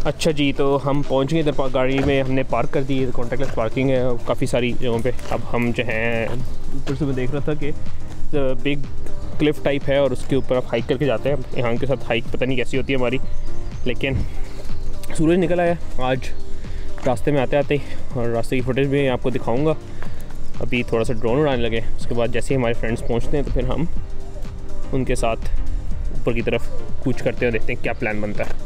अच्छा जी, तो हम पहुंच गए इधर। गाड़ी में हमने पार्क कर दी है, कॉन्टैक्टलेस पार्किंग है काफ़ी सारी जगहों पे। अब हम जो हैं ऊपर से मैं देख रहा था कि बिग क्लिफ टाइप है और उसके ऊपर आप हाइक करके जाते हैं। यहाँ के साथ हाइक पता नहीं कैसी होती है हमारी, लेकिन सूरज निकल आया आज रास्ते में आते आते ही, और रास्ते की फुटेज भी आपको दिखाऊँगा। अभी थोड़ा सा ड्रोन उड़ाने लगे, उसके बाद जैसे ही हमारे फ्रेंड्स पहुँचते हैं तो फिर हम उनके साथ ऊपर की तरफ कूच करते हैं, देखते हैं क्या प्लान बनता है।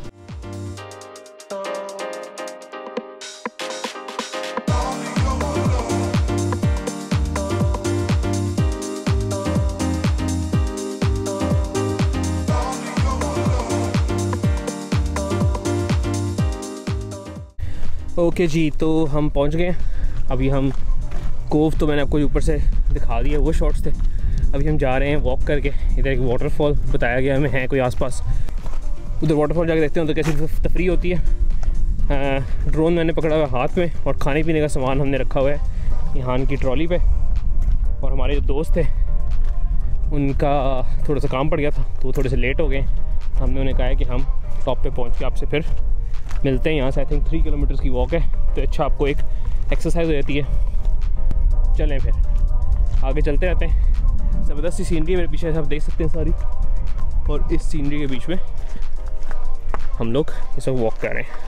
ओके जी, तो हम पहुंच गए। अभी हम कोव तो मैंने आपको ऊपर से दिखा दिया, वो शॉट्स थे। अभी हम जा रहे हैं वॉक करके। इधर एक वाटरफॉल बताया गया हमें है कोई आसपास, उधर वाटरफॉल जाके देखते हैं उधर कैसी तफरी होती है। ड्रोन मैंने पकड़ा हुआ हाथ में और खाने पीने का सामान हमने रखा हुआ है यहाँ की ट्रॉली पे। और हमारे जो दोस्त थे उनका थोड़ा सा काम पड़ गया था तो वो थोड़े से लेट हो गए। हमने उन्हें कहा है कि हम टॉप पे पहुँच के आपसे फिर मिलते हैं। यहाँ से आई थिंक 3 किलोमीटर्स की वॉक है, तो अच्छा आपको एक एक्सरसाइज हो जाती है। चलें फिर आगे चलते रहते हैं। ज़बरदस्त सी सीनरी मेरे पीछे आप देख सकते हैं सारी, और इस सीनरी के बीच में हम लोग इस वक्त वॉक कर रहे हैं।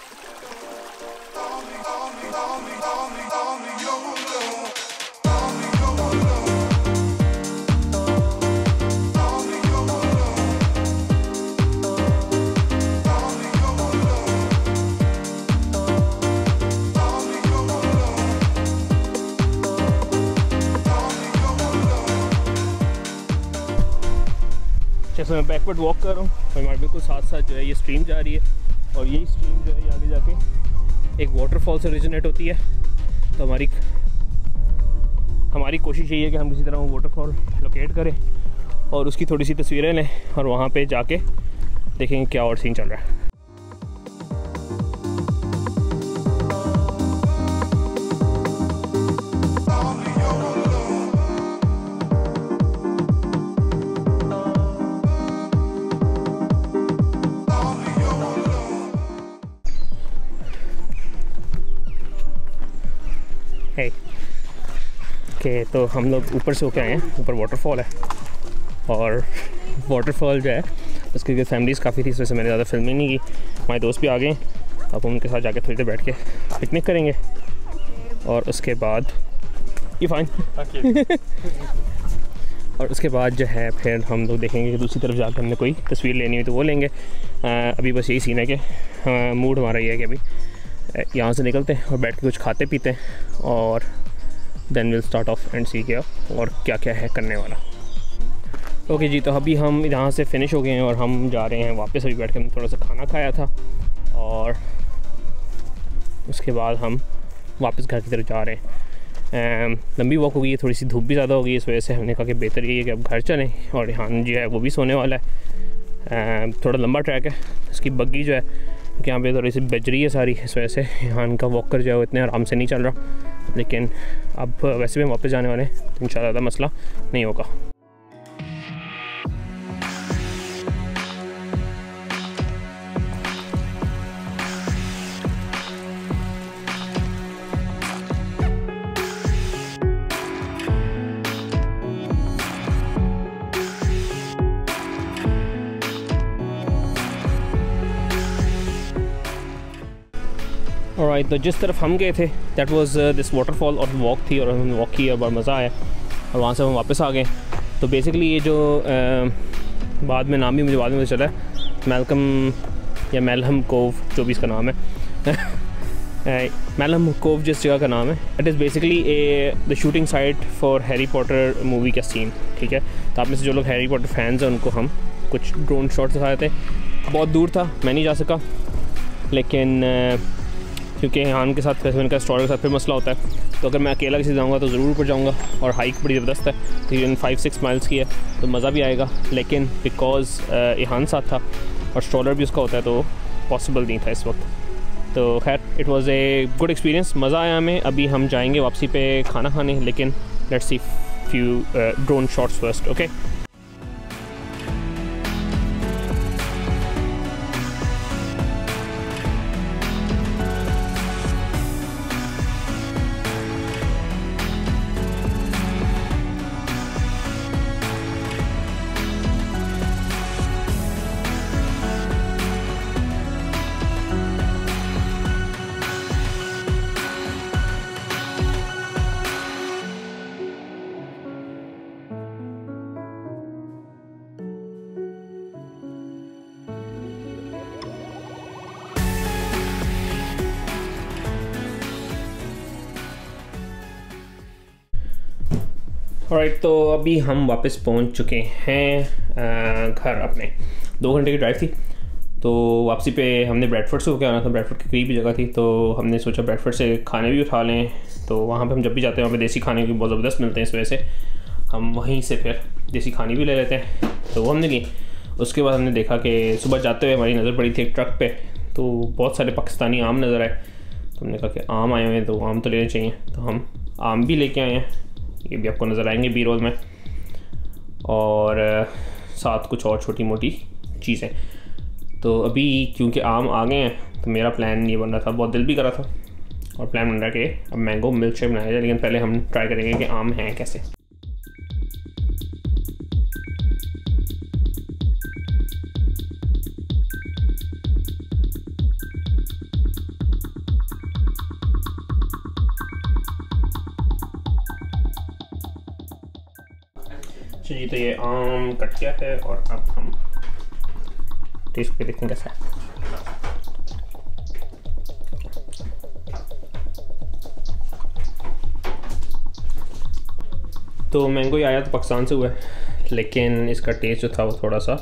जैसे मैं बैकवर्ड वॉक कर रहा हूँ और हमारे बिल्कुल साथ साथ जो है ये स्ट्रीम जा रही है, और यही स्ट्रीम जो है ये आगे जाके एक वाटरफॉल से ओरिजिनेट होती है। तो हमारी कोशिश यही है कि हम किसी तरह वो वाटरफॉल लोकेट करें और उसकी थोड़ी सी तस्वीरें लें और वहाँ पे जाके देखेंगे क्या और सीन चल रहा है। ओके, तो हम लोग ऊपर से होके आए हैं। ऊपर वाटरफॉल है, और वाटरफॉल जो है उसकी फैमिलीज़ काफ़ी थी, इस वजह से मैंने ज़्यादा फिल्मिंग नहीं की। हमारे दोस्त भी आ गए, अब उनके साथ जाके थोड़ी देर बैठ के पिकनिक करेंगे और उसके बाद ये फाइन और उसके बाद जो है फिर हम लोग देखेंगे कि दूसरी तरफ जाकर हमने कोई तस्वीर लेनी हुई तो वो लेंगे। अभी बस यही सीन है कि मूड हमारा ये है कि अभी यहाँ से निकलते हैं और बैठ के कुछ खाते पीते हैं, और then will start off and see क्या और क्या क्या है करने वाला। ओके जी, तो अभी हम यहाँ से फ़िनिश हो गए हैं और हम जा रहे हैं वापस। अभी बैठ के हम थोड़ा सा खाना खाया था और उसके बाद हम वापस घर की तरफ जा रहे हैं। लंबी वॉक हो गई है, थोड़ी सी धूप भी ज़्यादा हो गई, इस वजह से हमने कहा कि बेहतर ये है कि अब घर चलें। और यहाँ जो है वो भी सोने वाला है। थोड़ा लंबा ट्रैक है, उसकी बग्गी जो है क्योंकि यहाँ पे थोड़ी सी बज रही है सारी, इस वजह से यहाँ का वॉकर जो है वो इतने आराम से नहीं चल रहा। लेकिन अब वैसे भी हम वापस जाने वाले हैं तो इंशाल्लाह ज़्यादा मसला नहीं होगा। ऑलराइट, तो जिस तरफ हम गए थे दैट वाज दिस वाटरफॉल और वॉक थी, और हमने वॉक किया, बड़ा मज़ा आया और वहाँ से हम वापस आ गए। तो बेसिकली ये जो बाद में नाम भी मुझे बाद में चला है, मैलकम या मेलहम कोव, जो भी इसका नाम है, मेलहम कोव जिस जगह का नाम है, it is basically the shooting site for Harry Potter movie का सीन। ठीक है, तो आप में से जो लोग हैरी पॉटर फैंस हैं उनको हम कुछ ड्रोन शॉट्स दिखाए थे। बहुत दूर था, मैं नहीं जा सका, लेकिन क्योंकि यहाँ के साथ वैसे उनका स्टोर के साथ फिर मसला होता है, तो अगर मैं अकेला किसी जाऊँगा तो ज़रूर ऊपर जाऊँगा। और हाइक बड़ी ज़बरदस्त है, तकरीबन 5-6 माइल्स की है, तो मज़ा भी आएगा। लेकिन बिकॉज़ यहाँ साथ था और स्ट्रॉलर भी उसका होता है तो पॉसिबल नहीं था इस वक्त। तो खैर it was a good experience, मज़ा आया हमें। अभी हम जाएंगे वापसी पे खाना खाने, लेकिन let's see few drone shots first. Okay, alright, तो अभी हम वापस पहुंच चुके हैं घर अपने। 2 घंटे की ड्राइव थी, तो वापसी पे हमने ब्रैडफोर्ड से होकर आना था। ब्रैडफोर्ड की करीब ही जगह थी, तो हमने सोचा ब्रैडफोर्ड से खाने भी उठा लें। तो वहाँ पे हम जब भी जाते हैं वहाँ पे देसी खाने की बहुत ज़बरदस्त मिलते हैं, इस वजह से हम वहीं से फिर देसी खाने भी ले लेते हैं। तो वो हमने ली। उसके बाद हमने देखा कि सुबह जाते हुए हमारी नज़र पड़ी थी एक ट्रक पे, तो बहुत सारे पाकिस्तानी आम नज़र आए। तो हमने कहा कि आम आए हुए हैं तो आम तो लेने चाहिए, तो हम आम भी लेके आए हैं। ये भी आपको नज़र आएंगे बी रोल में, और साथ कुछ और छोटी मोटी चीज़ें। तो अभी क्योंकि आम आ गए हैं तो मेरा प्लान ये बन रहा था, बहुत दिल भी कर रहा था, और प्लान बन रहा है कि अब मैंगो मिल्क शेक बनाया जाए। लेकिन पहले हम ट्राई करेंगे कि आम हैं कैसे। जी, तो ये आम कट गया है और अब हम टेस्ट पे देखते हैं कैसा है। तो मैंगो ही आया तो पाकिस्तान से हुआ है, लेकिन इसका टेस्ट जो था वो थोड़ा सा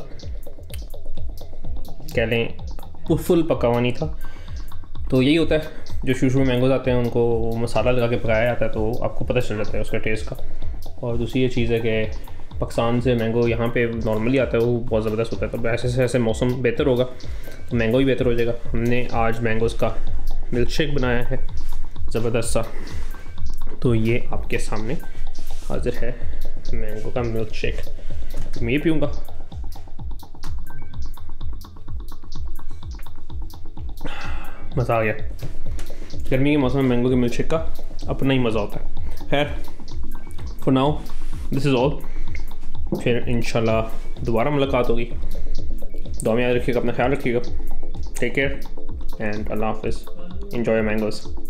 कह लें फुल पका हुआ नहीं था। तो यही होता है, जो शुरू में मैंगोज आते हैं उनको मसाला लगा के पकाया जाता है, तो आपको पता चल जाता है उसका टेस्ट का। और दूसरी ये चीज़ है कि पाकिस्तान से मैंगो यहाँ पे नॉर्मली आता है, वो बहुत ज़बरदस्त होता है। तो ऐसे ऐसे मौसम बेहतर होगा तो मैंगो ही बेहतर हो जाएगा। हमने आज मैंगोज़ का मिल्क शेक बनाया है ज़बरदस्त सा, तो ये आपके सामने हाजिर है मैंगो का मिल्क शेक। मैं ये पीऊँगा। मज़ा आ गया। गर्मी के मौसम में मैंगो के मिल्क शेक का अपना ही मज़ा होता है। खैर, for now this is all. फिर इंशाल्लाह दोबारा मुलाकात होगी। दुआ में याद रखिएगा, अपना ख्याल रखिएगा। टेक केयर एंड अल्लाह हाफिज़। Enjoy mangoes.